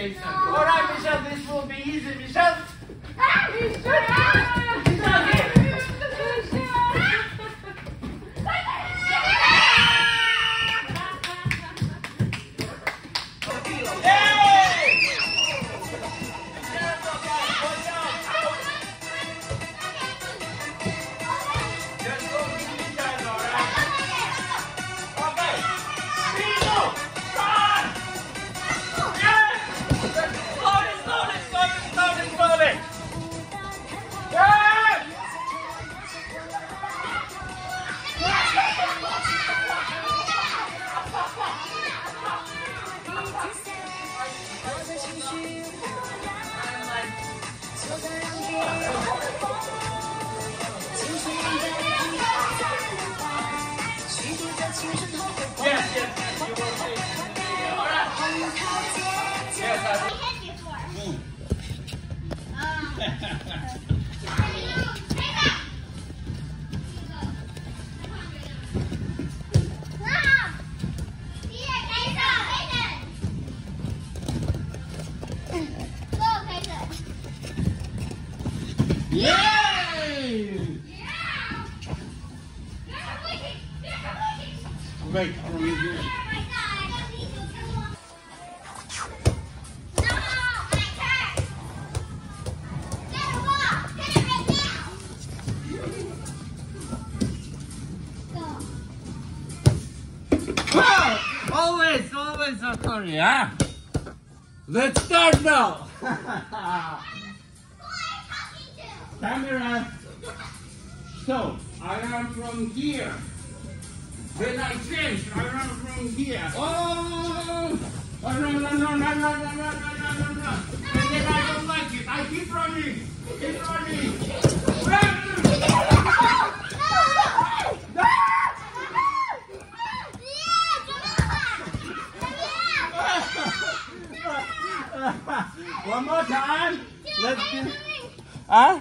Jason. All right, Michelle, this will be easy, Michelle. Wait, are we here? Always a hurry, huh? Let's start now. Camera. So, I run from here. Then I change. I run from here. Oh! I run. And then I don't like it. I keep running. Keep running. Run! One more time. Let's do. Huh?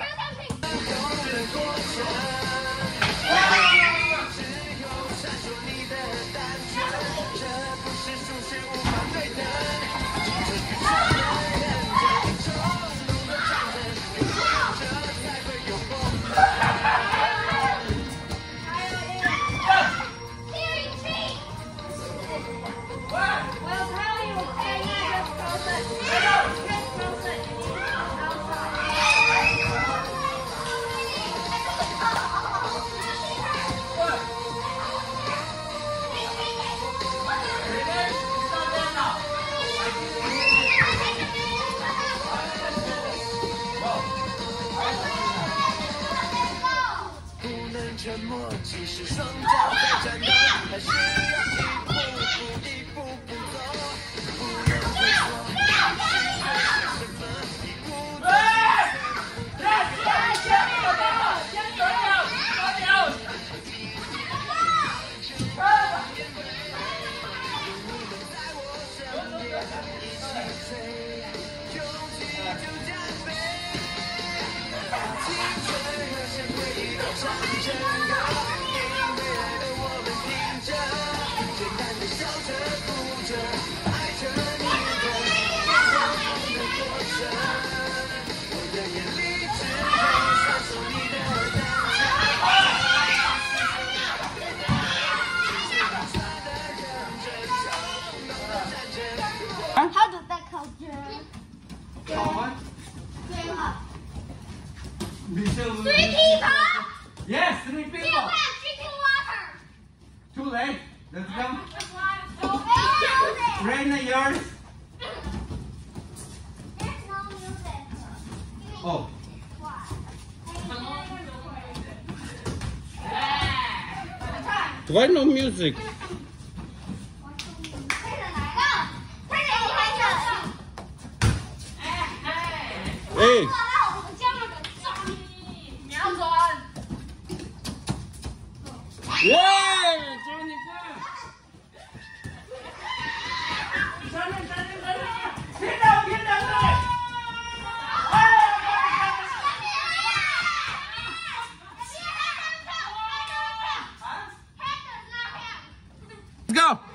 How does that culture? Three people? Yes, 3 people. Drinking water. Too late. Let's go. Oh, Raina, yours. there's no music. Oh. Why no music? Hey. Yeah, Johnny, go.